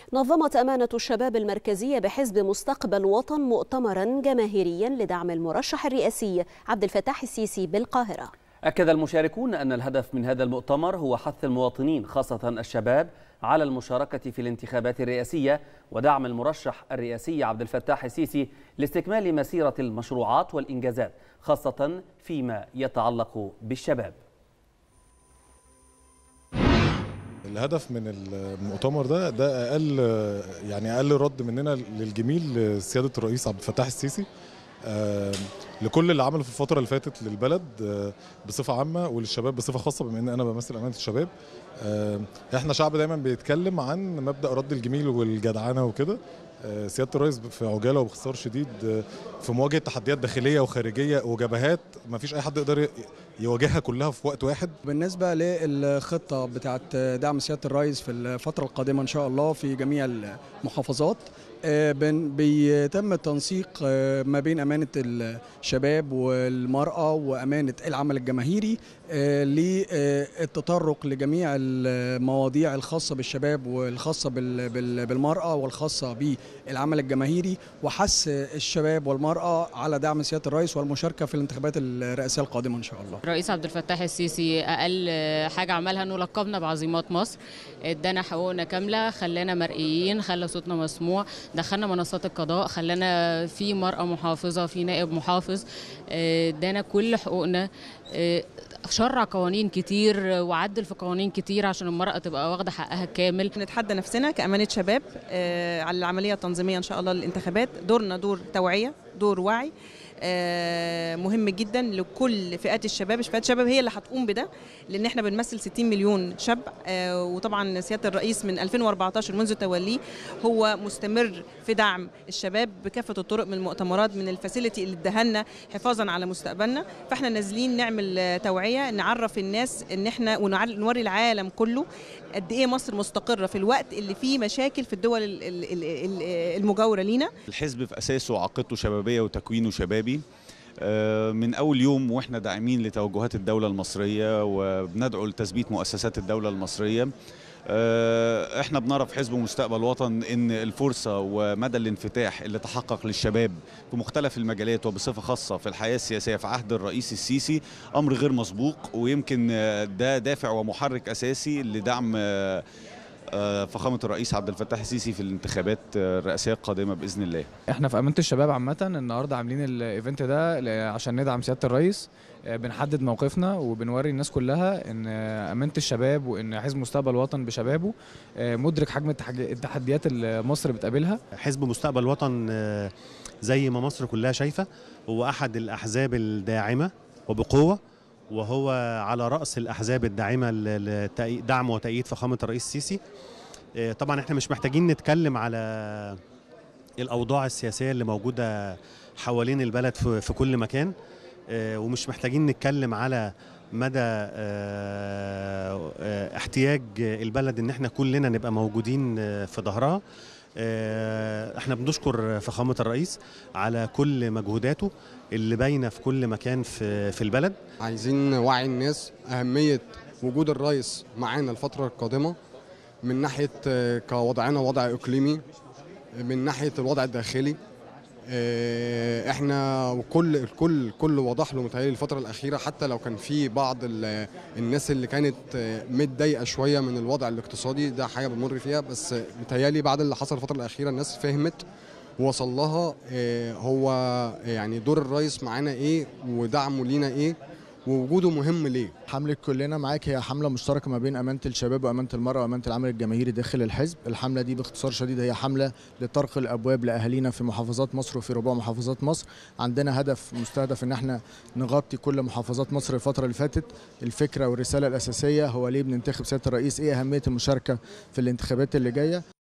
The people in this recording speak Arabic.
نظمت أمانة الشباب المركزية بحزب مستقبل وطن مؤتمرا جماهيريا لدعم المرشح الرئاسي عبد الفتاح السيسي بالقاهرة. أكد المشاركون أن الهدف من هذا المؤتمر هو حث المواطنين خاصة الشباب على المشاركة في الانتخابات الرئاسية ودعم المرشح الرئاسي عبد الفتاح السيسي لاستكمال مسيرة المشروعات والإنجازات خاصة فيما يتعلق بالشباب. الهدف من المؤتمر ده اقل رد مننا للجميل سياده الرئيس عبد الفتاح السيسي لكل اللي عمله في الفتره اللي فاتت للبلد بصفه عامه وللشباب بصفه خاصه، بما ان انا بمثل امانه الشباب. احنا شعب دايما بيتكلم عن مبدا رد الجميل والجدعنه وكده. سياده الرئيس في عجاله وباختصار شديد في مواجهه تحديات داخليه وخارجيه وجبهات ما فيش اي حد يقدر يواجهها كلها في وقت واحد. بالنسبه للخطه بتاعه دعم سياده الرئيس في الفتره القادمه ان شاء الله في جميع المحافظات، بيتم التنسيق ما بين أمانة الشباب والمرأة وأمانة العمل الجماهيري للتطرق لجميع المواضيع الخاصة بالشباب والخاصة بالمرأة والخاصة بالعمل الجماهيري، وحث الشباب والمرأة على دعم سيادة الرئيس والمشاركة في الانتخابات الرئاسية القادمة إن شاء الله. الرئيس عبد الفتاح السيسي أقل حاجة عملها إنه لقبنا بعظيمات مصر، ادانا حقوقنا كاملة، خلانا مرئيين، خلى صوتنا مسموع، دخلنا منصات القضاء، خلانا في مرأة محافظة، في نائب محافظ، ادانا كل حقوقنا، شرع قوانين كتير وعدل في قوانين كتير عشان المرأة تبقى واخدة حقها كامل. نتحدى نفسنا كأمانة شباب على العملية التنظيمية إن شاء الله للانتخابات. دورنا دور توعية، دور وعي مهم جدا لكل فئات الشباب. فئات الشباب هي اللي هتقوم بده، لان احنا بنمثل 60 مليون شاب. وطبعا سياده الرئيس من 2014 منذ توليه هو مستمر في دعم الشباب بكافه الطرق، من المؤتمرات، من الفاسيلتي اللي ادهلنا حفاظا على مستقبلنا. فاحنا نازلين نعمل توعيه، نعرف الناس ان احنا ونوري العالم كله قد ايه مصر مستقره في الوقت اللي فيه مشاكل في الدول المجاوره لينا. الحزب في اساسه عقيدته شبابيه وتكوينه شبابي من أول يوم، وإحنا داعمين لتوجهات الدولة المصرية وبندعو لتثبيت مؤسسات الدولة المصرية. إحنا بنرى في حزب مستقبل وطن إن الفرصة ومدى الانفتاح اللي تحقق للشباب في مختلف المجالات وبصفة خاصة في الحياة السياسية في عهد الرئيس السيسي أمر غير مسبوق، ويمكن ده دافع ومحرك أساسي لدعم فخامة الرئيس عبد الفتاح السيسي في الانتخابات الرئاسية القادمة بإذن الله. احنا في أمانة الشباب عامة النهارده عاملين الايفنت ده عشان ندعم سيادة الرئيس، بنحدد موقفنا وبنوري الناس كلها ان أمانة الشباب وان حزب مستقبل وطن بشبابه مدرك حجم التحديات اللي مصر بتقابلها. حزب مستقبل وطن زي ما مصر كلها شايفة هو أحد الأحزاب الداعمة وبقوة، وهو على رأس الأحزاب الداعمة لدعم وتأييد فخامة الرئيس السيسي. طبعا احنا مش محتاجين نتكلم على الأوضاع السياسية اللي موجودة حوالين البلد في كل مكان، ومش محتاجين نتكلم على مدى احتياج البلد ان احنا كلنا نبقى موجودين في ظهرها. احنا بنشكر فخامة الرئيس على كل مجهوداته اللي باينه في كل مكان في البلد. عايزين نوعي الناس أهمية وجود الرئيس معانا الفترة القادمة، من ناحية كوضعنا وضع إقليمي، من ناحية الوضع الداخلي. احنا كل وضح له متهيألي الفترة الأخيرة، حتى لو كان في بعض الناس اللي كانت متضايقة شوية من الوضع الاقتصادي، ده حاجة بنمر فيها، بس متهيألي بعد اللي حصل الفترة الأخيرة الناس فهمت ووصل لها هو يعني دور الرئيس معانا ايه ودعمه لينا ايه ووجوده مهم ليه. حملة كلنا معاك هي حملة مشتركة ما بين أمانة الشباب وأمانة المرأة وأمانة العمل الجماهيري داخل الحزب. الحملة دي باختصار شديد هي حملة لطرق الأبواب لأهالينا في محافظات مصر وفي ربوع محافظات مصر. عندنا هدف مستهدف إن احنا نغطي كل محافظات مصر الفترة اللي فاتت. الفكرة والرسالة الأساسية هو ليه بننتخب سيادة الرئيس، إيه أهمية المشاركة في الانتخابات اللي جاية.